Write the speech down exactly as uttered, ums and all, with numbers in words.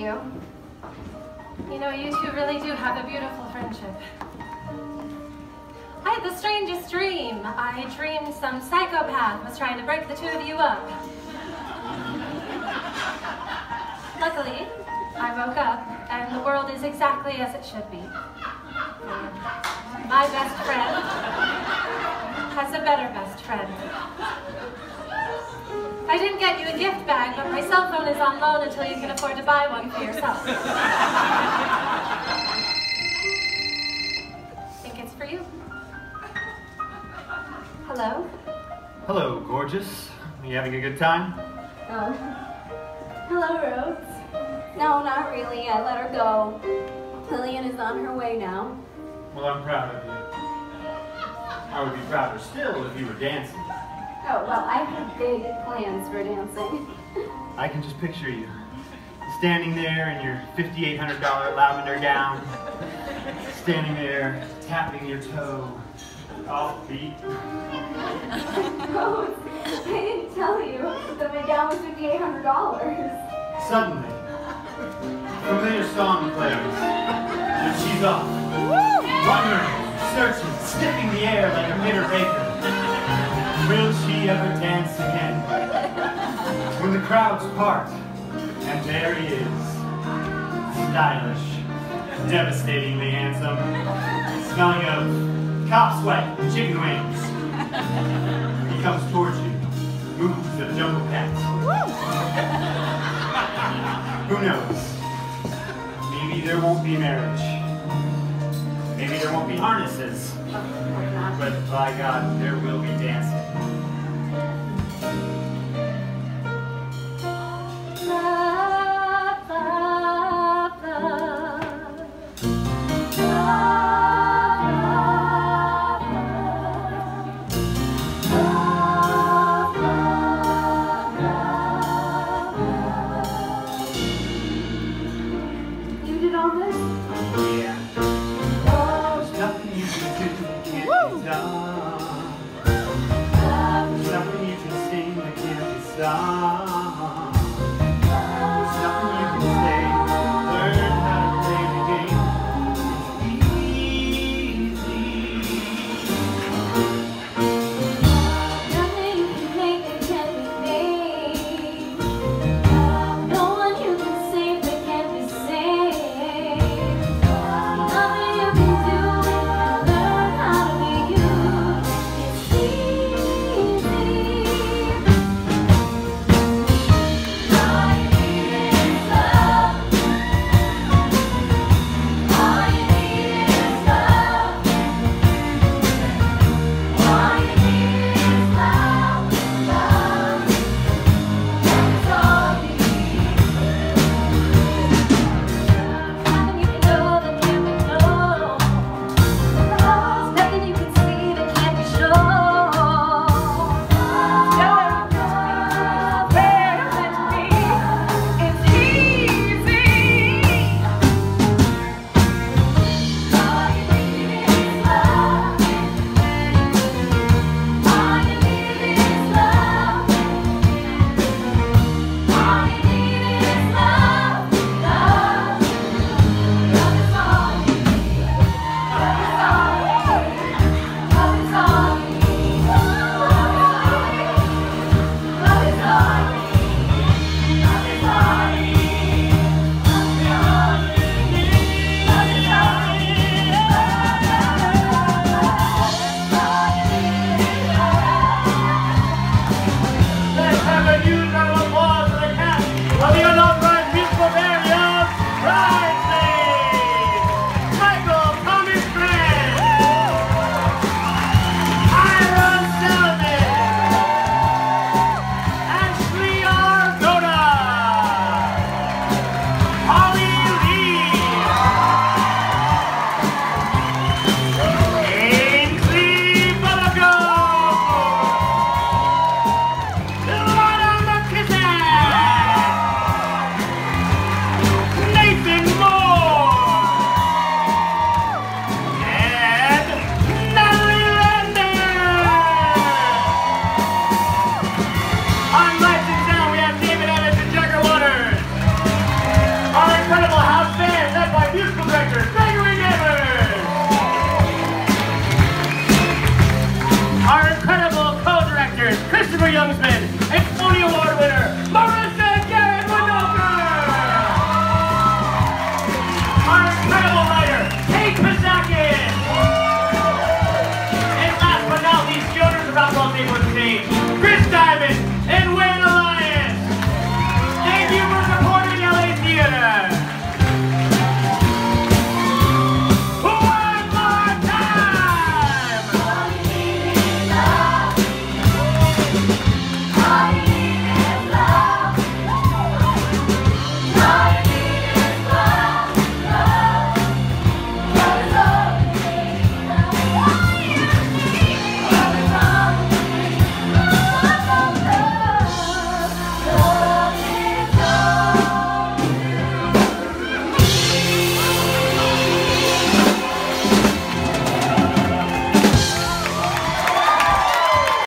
you. You know, you two really do have a beautiful friendship. I had the strangest dream. I dreamed some psychopath was trying to break the two of you up. Luckily, I woke up and the world is exactly as it should be. My best friend has a better best friend. I didn't get you a gift bag, but my cell phone is on loan until you can afford to buy one for yourself. Think it's for you. Hello? Hello, gorgeous. Are you having a good time? Oh. Hello, Rose. No, not really. I let her go. Lillian is on her way now. Well, I'm proud of you. I would be prouder still if you were dancing. Oh, well, I have big plans for dancing. I can just picture you. Standing there in your fifty-eight hundred dollar lavender gown. Standing there, tapping your toe. Offbeat. Rose, I didn't tell you that my gown was fifty-eight hundred dollars. Suddenly, a familiar song plays, and she's off. Wondering, searching, sniffing the air like a bitter baker. Will she ever dance again? When the crowds part, and there he is. Stylish, devastatingly handsome, smelling of cop sweat and chicken wings. He comes towards you, moves at a jungle pet. Who knows? Maybe there won't be marriage. Maybe there won't be harnesses. But by God, there will be dancing.